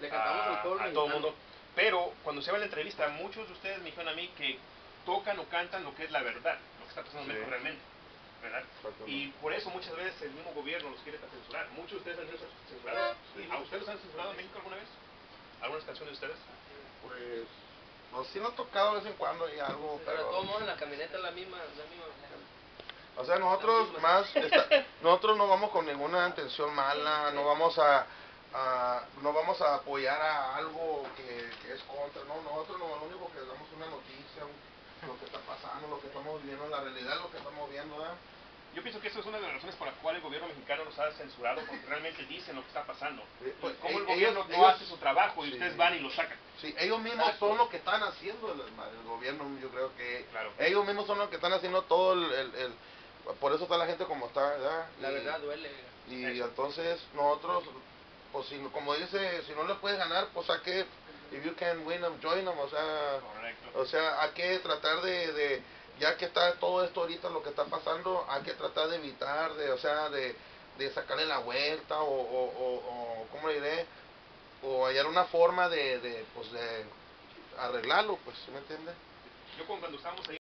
Le cantamos al pueblo a todo el mundo. Pero cuando se va la entrevista, muchos de ustedes me dijeron a mí que tocan o cantan lo que es la verdad, lo que está pasando en México realmente, ¿verdad? Y por eso muchas veces el mismo gobierno los quiere censurar. Muchos de ustedes han sido censurados. ¿A ustedes los han censurado en México alguna vez? ¿Algunas canciones de ustedes? Pues, no, sí nos ha tocado de vez en cuando y algo, pero de todos modos en la camioneta la misma. O sea, nosotros nosotros no vamos con ninguna intención mala, no vamos a apoyar a algo que es contra, no, nosotros lo único que damos es una noticia, lo que está pasando, lo que estamos viviendo en la realidad, lo que estamos viendo, ¿verdad? Yo pienso que eso es una de las razones por las cuales el gobierno mexicano nos ha censurado, porque realmente dicen lo que está pasando. Pues, como el gobierno no hace su trabajo y ustedes van y lo sacan. Sí, ellos mismos son los que están haciendo el gobierno, yo creo que ellos mismos son los que están haciendo todo por eso está la gente como está, ¿verdad? La verdad duele. Y entonces nosotros, pues como dice, si no le puedes ganar, pues hay que, if you can win them, join them, o sea, hay que tratar ya que está todo esto ahorita, lo que está pasando, hay que tratar de evitar, de sacarle la vuelta, ¿cómo le diré? O hallar una forma de arreglarlo, pues, ¿sí me entiende? Yo cuando estábamos ahí